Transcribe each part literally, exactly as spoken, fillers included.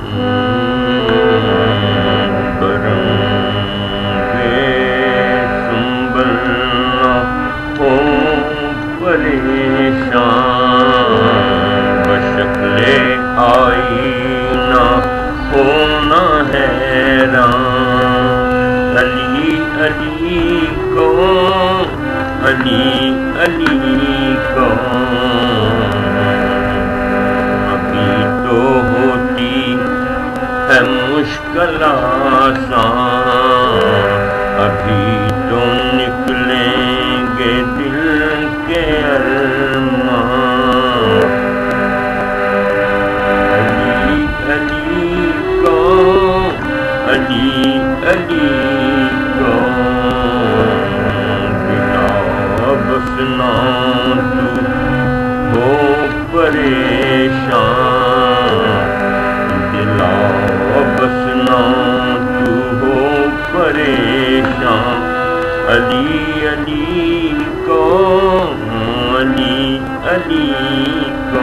برنگے سنبھل نہ ہو پریشان، بشکل آئینہ ہونا حیران، علی علی کو علی علی کو ابھی تو ہوتی ہے مشکل آسان، ابھی تو نکلیں گے دل کے ارمان، علی علی کو علی علی کو بلا بس نہ تو ہو پریشان، دلا بس نہ تو ہو پریشان، علی علی کو علی علی کو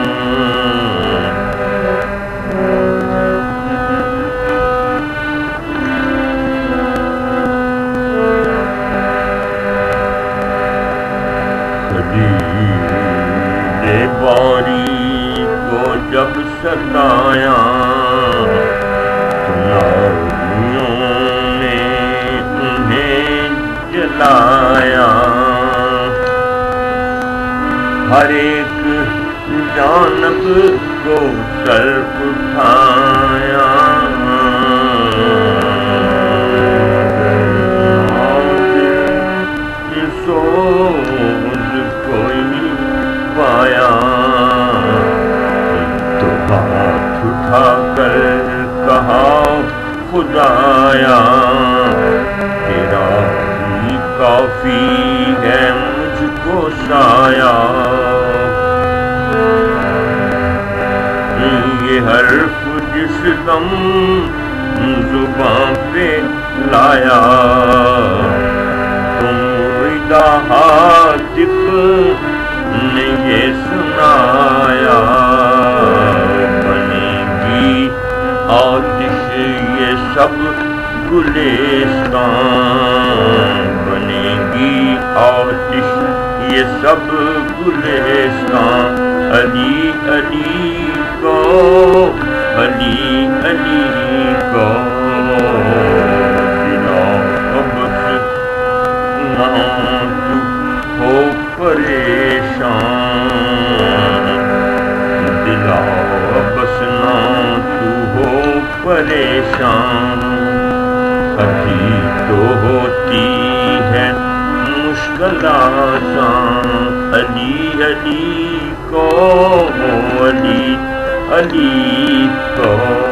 خلیل باری کو جب ستایا تو ناریوں نے انہیں جلایا، ہر ایک جانب کو سر اٹھایا، سوز کوئی پایا تو ہاتھ اٹھا کر کہا خدایا، تیرا ہی کافی ہے مجھ کو سایہ، یہ حرف جس دم زباں پہ لایا، تم ہاتف نے یہ سنایا، بنے گی آتش یہ سب گلستان، بنے گی آتش یہ سب گلستان، علی علی کو علی علی کو ہو پریشان، دلا بس نہ تو ہو پریشان، ابھی تو ہوتی ہے مشکل آسان، علی علی کو علی علی کو